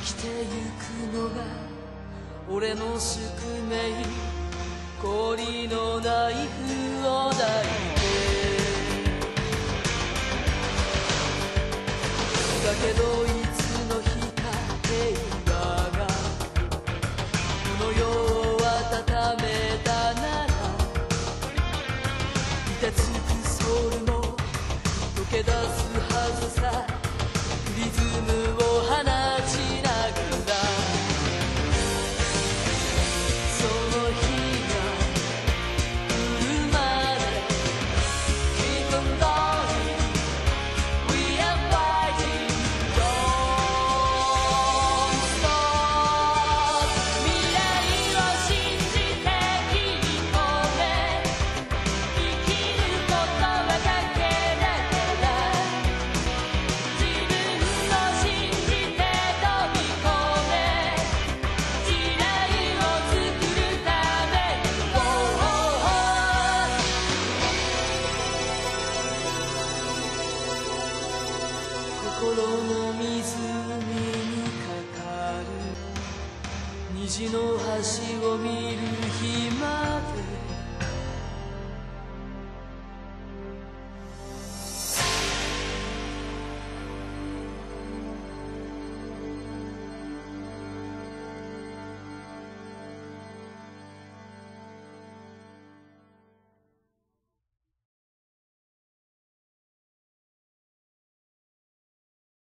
きてゆくのが俺の宿命。氷のナイフを抱いてだけどいつの日か平和がこの世を温めたなら凍てつくソウルも溶け出すはずさ。リズムを放ちながらその日が来るまで Keep on going We are fighting Don't stop 未来を信じて切り込め生きることが賭けだから自分を信じて飛び込め時代を作るために心の湖にかかる虹の橋を見る日まで